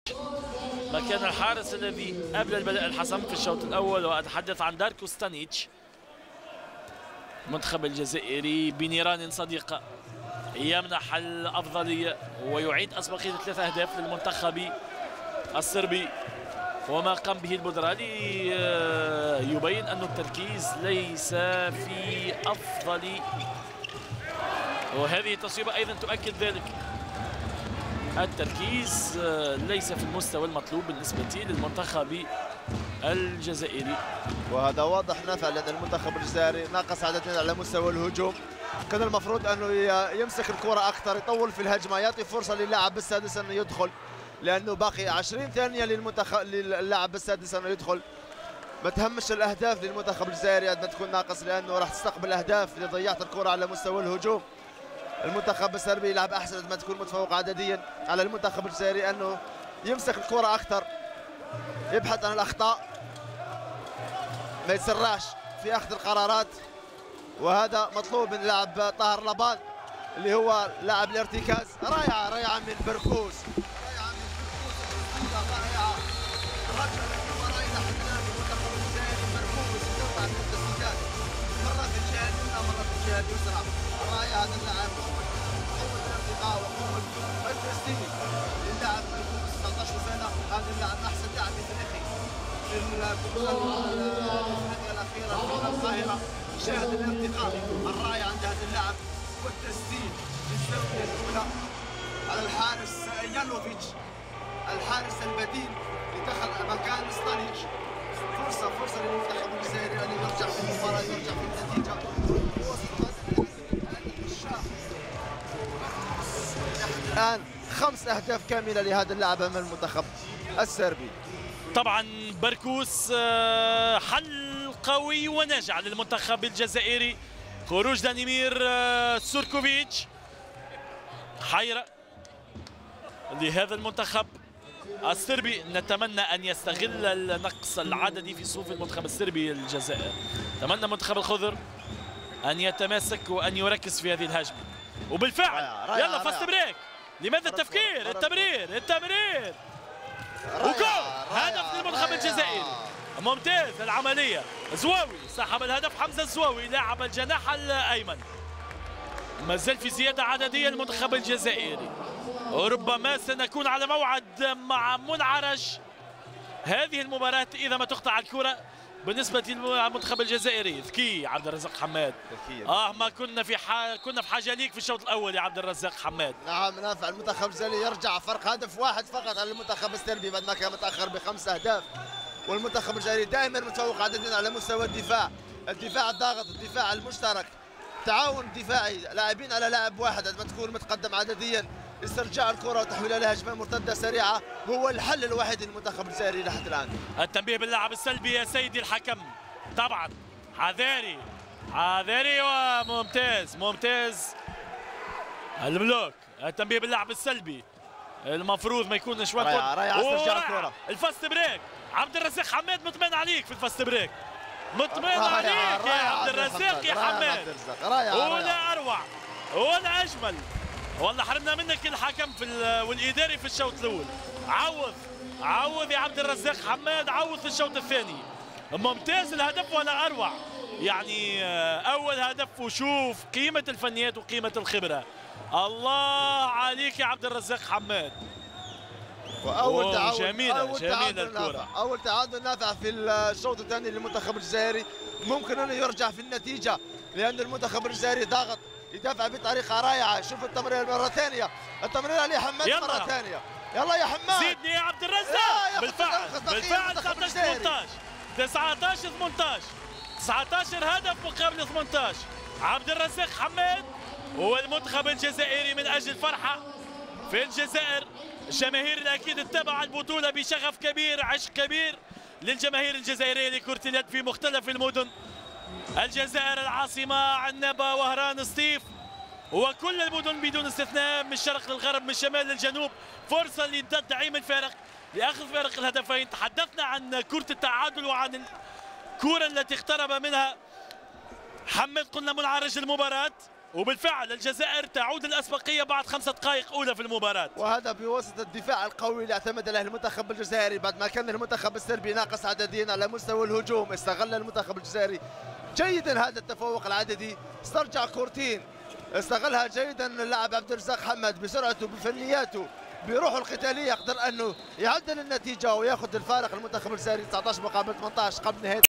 مكان الحارس الذي قبل البدء الحسم في الشوط الأول، وأتحدث عن داركو ستانيتش. المنتخب الجزائري بنيران صديقة يمنح الأفضلية ويعيد أسبقية 3 أهداف للمنتخب الصربي، وما قام به البودرالي يبين أن التركيز ليس في أفضل، وهذه التصويبة أيضا تؤكد ذلك. التركيز ليس في المستوى المطلوب بالنسبة للمنتخب الجزائري، وهذا واضح نافع لأن المنتخب الجزائري ناقص عددين على مستوى الهجوم. كان المفروض أنه يمسك الكرة أكثر، يطول في الهجمة، يعطي فرصة للاعب السادس أنه يدخل، لأنه باقي 20 ثانية للاعب السادس أنه يدخل. ما تهمش الأهداف للمنتخب الجزائري قد ما تكون ناقص، لأنه راح تستقبل أهداف إذا ضيعت الكرة على مستوى الهجوم. المنتخب الصربي يلعب أحسن قد ما تكون متفوق عدديا على المنتخب الجزائري أنه يمسك الكرة أكثر، يبحث عن الأخطاء، ما يتسرعش في أخذ القرارات، وهذا مطلوب من لاعب طاهر لبان اللي هو لاعب الارتكاز. رائعة من بركوز، رائعة رجل الكرة إلى حمام المنتخب الجزائري. بركوز يقطع من التسديدات، مرة في الجهة اليمنى مرة في الجهة اليسرى. رائع هذا اللاعب، قوة الارتقاء وقوة التسديد للاعب بركوز 19 سنة. هذا اللاعب أحسن لاعب إفريقي في البطولة الأفريقية الأخيرة في القاهرة. شاهد الارتقاء الرائع عند هذا اللاعب والتسديد في الزاوية الأولى على الحارس يانوفيتش، الحارس البديل اللي دخل مكان ستانيتش. فرصة للمنتخب الجزائري أن يرجع في المباراة، يرجع في النتيجة. الآن 5 أهداف كاملة لهذا اللاعب أمام المنتخب الصربي. طبعا بركوس حل قوي وناجع للمنتخب الجزائري. خروج دانيمير سوركوفيتش حيرة لهذا المنتخب الصربي. نتمنى أن يستغل النقص العددي في صفوف المنتخب الصربي الجزائر. نتمنى منتخب الخضر أن يتماسك وأن يركز في هذه الهجمة، وبالفعل يلا فاست بريك. لماذا التفكير؟ التمرير وجول، هدف للمنتخب الجزائري. ممتاز العملية. زواوي صاحب الهدف حمزة الزواوي لاعب الجناح الأيمن. ما زال في زيادة عددية للمنتخب الجزائري، وربما سنكون على موعد مع منعرج هذه المباراة إذا ما تقطع الكرة بالنسبة للمنتخب الجزائري. ذكي عبد الرزاق حماد. ما كنا في حاجة ليك في الشوط الأول يا عبد الرزاق حماد. نعم نافع المنتخب الجزائري يرجع فرق هدف واحد فقط على المنتخب الصربي بعد ما كان متأخر ب5 أهداف. والمنتخب الجزائري دائما متفوق عدديا على مستوى الدفاع الضاغط، الدفاع المشترك، تعاون دفاعي، لاعبين على لاعب واحد عندما تكون متقدم عدديا. استرجاع الكرة وتحويلها لهجمة مرتدة سريعة هو الحل الوحيد للمنتخب الجزائري لحد الآن. التنبيه باللعب السلبي يا سيدي الحكم، طبعا حذاري وممتاز الملوك. التنبيه باللعب السلبي المفروض ما يكونش وقت. رائع استرجاع الكرة. الفاست بريك عبد الرزاق حماد، مطمئن عليك في الفاست بريك، مطمئن عليك يا عبد الرزاق يا حماد. ولا اروع ولا اجمل، والله حرمنا منك الحكم والاداري في الشوط الاول. عوض يا عبد الرزاق حماد، عوض في الشوط الثاني. ممتاز الهدف ولا اروع، يعني اول هدف، وشوف قيمه الفنيات وقيمه الخبره. الله عليك يا عبد الرزاق حماد. واول تعادل جميله الكره، اول تعادل نافع في الشوط الثاني للمنتخب الجزائري. ممكن انه يرجع في النتيجه لان المنتخب الجزائري ضاغط، يدافع بطريقه رائعه. شوف التمرير مره ثانيه، التمرير لحماد مره ثانيه. يلا يا حماد زيدني يا عبد الرزاق. بالفعل 19 هدف مقابل 18. عبد الرزاق حماد والمنتخب الجزائري من اجل فرحه في الجزائر. الجماهير اكيد تتابع البطوله بشغف كبير، عشق كبير للجماهير الجزائرية لكرة اليد في مختلف المدن. الجزائر العاصمة، عنابة، وهران، سطيف، وكل المدن بدون استثناء من الشرق للغرب من الشمال للجنوب. فرصة لتدعيم الفارق، لأخذ فارق الهدفين. تحدثنا عن كرة التعادل وعن الكرة التي اقترب منها حمد، قلنا منعرج المباراة. وبالفعل الجزائر تعود الأسبقية بعد 5 دقائق أولى في المباراة، وهذا بواسطة الدفاع القوي اللي اعتمد عليه المنتخب الجزائري بعد ما كان المنتخب السربي ناقص عدديا على مستوى الهجوم. استغل المنتخب الجزائري جيدا هذا التفوق العددي، استرجع كورتين استغلها جيدا اللاعب عبد الرزاق حمد بسرعته بفنياته بروحه القتاليه، يقدر انه يعدل النتيجه وياخذ الفارق المنتخب الجزائري 19 مقابل 18 قبل نهايه